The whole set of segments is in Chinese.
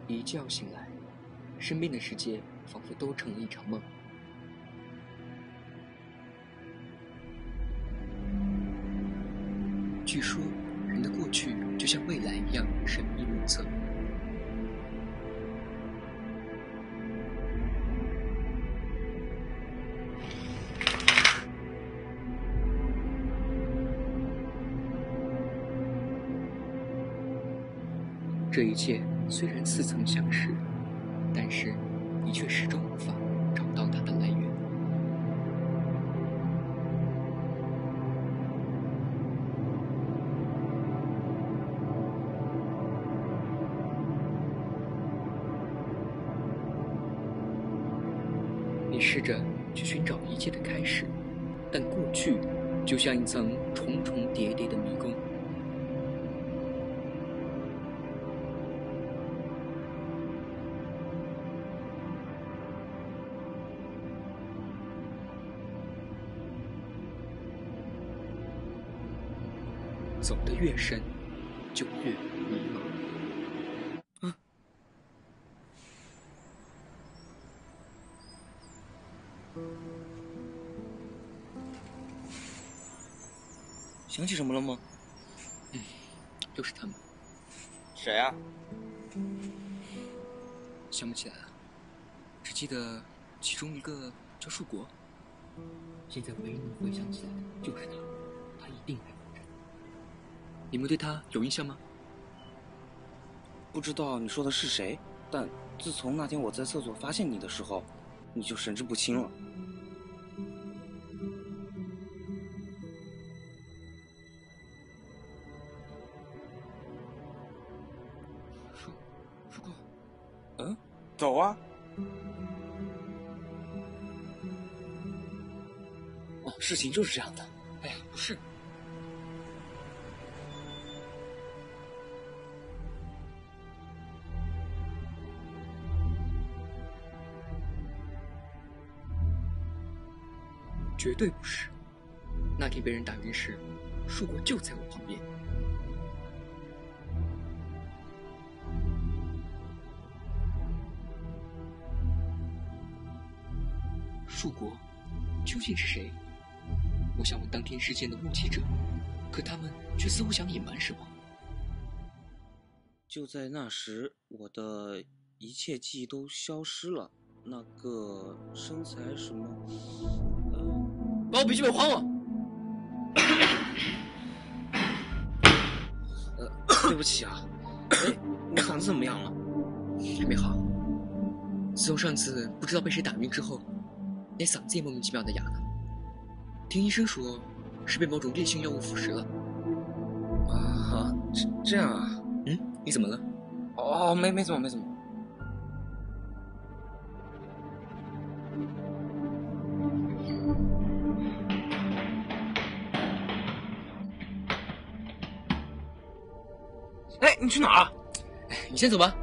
一觉醒来，身边的世界仿佛都成了一场梦。据说，人的过去就像未来一样神秘莫测。这一切虽然似曾相识，但是你却始终无法找到它的来源。你试着去寻找一切的开始，但过去就像一层重重叠叠的迷宫。走得越深，就越迷茫。 想起什么了吗？ 又是他们。 谁啊？ 想不起来了，只记得其中一个叫树国。现在唯一能回想起来的就是他，他一定还活着。你们对他有印象吗？ 不知道你说的是谁，但自从那天我在厕所发现你的时候，你就神志不清了。 树国， 走啊！ 哦，事情就是这样的。哎呀，不是。绝对不是。那天被人打晕时，树果就在我旁边。树国究竟是谁？我想问当天事件的目击者，可他们却似乎想隐瞒什么。 就在那时，我的一切记忆都消失了。那个身材什么， 把我笔记本还我！ 对不起啊。哎，你嗓子怎么样了？ 还没好。自从上次不知道被谁打晕之后，连嗓子也莫名其妙的哑了。听医生说，是被某种烈性药物腐蚀了。 啊，这样啊？ 你怎么了？ 哦，没怎么。哎，你去哪儿啊？ 你先走吧。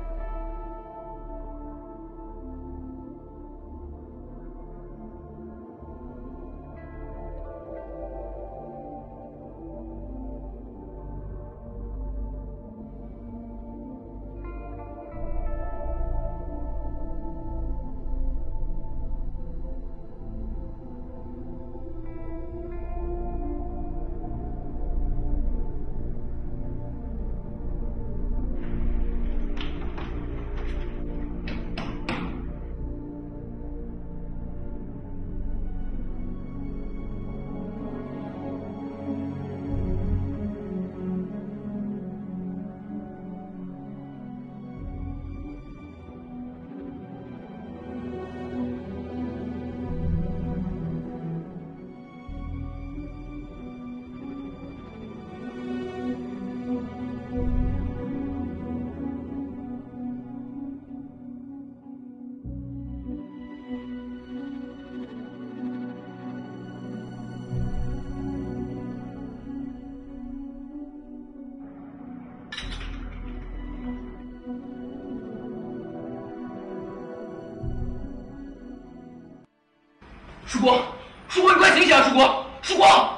曙光，曙光，你快醒醒啊！曙光，曙光！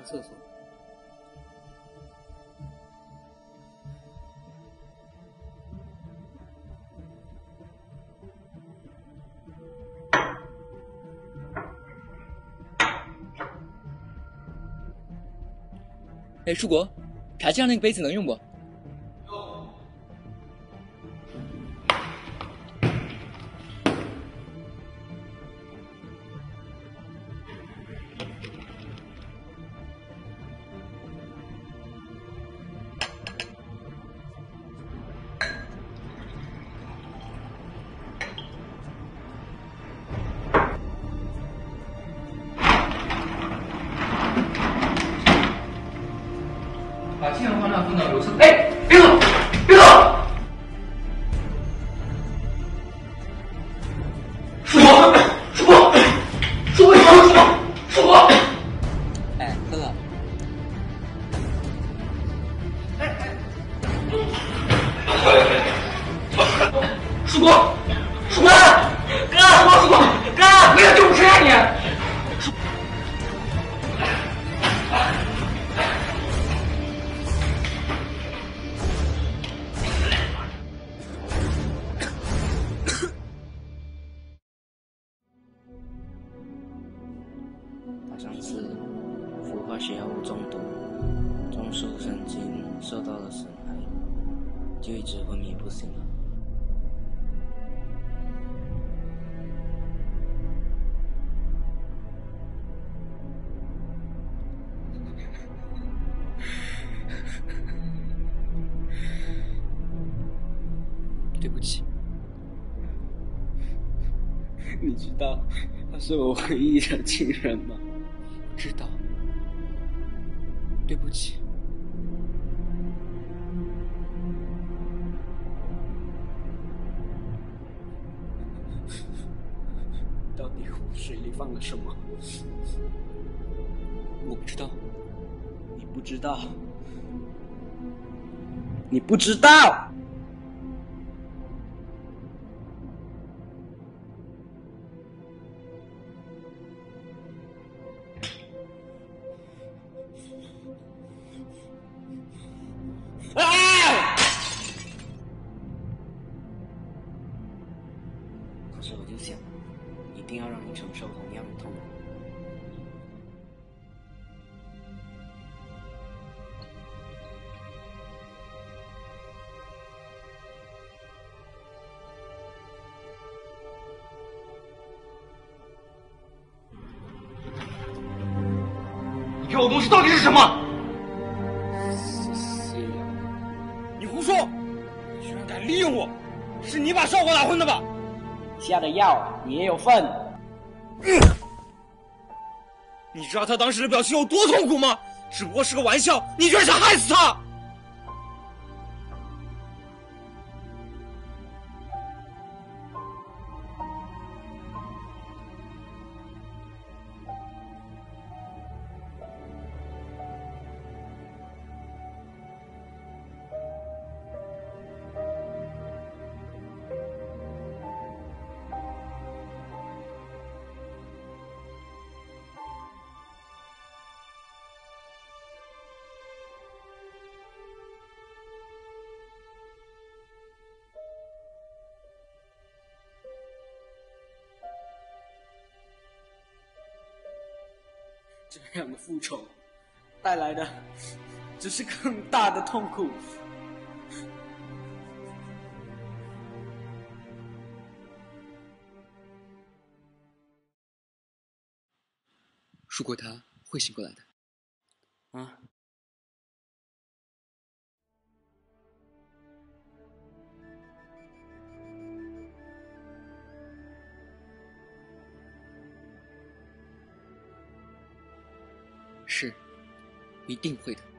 厕所。哎，树果，卡机上那个杯子能用不？把氢氧化钠放到油测。哎，别走，别走！树果，树果，树果，树果，树果！哎，哥哥。树果，树果，哥，树果，哥，不要救谁啊你！ 他上次服化学药物中毒，中枢神经受到了损害，就一直昏迷不醒了。 对不起。 你知道他是我唯一的亲人吗？ 知道。对不起。 到底我水里放了什么？ 我不知道。 你不知道？你不知道？当时我就想，一定要让你承受同样的痛苦。 你给我的东西到底是什么？ 你胡说！你居然敢利用我！是你把少国打昏的吧？下的药你也有份。你知道他当时的表情有多痛苦吗？只不过是个玩笑，你居然想害死他！这样的复仇带来的只是更大的痛苦。 如果他会醒过来的。 啊？ 是，一定会的。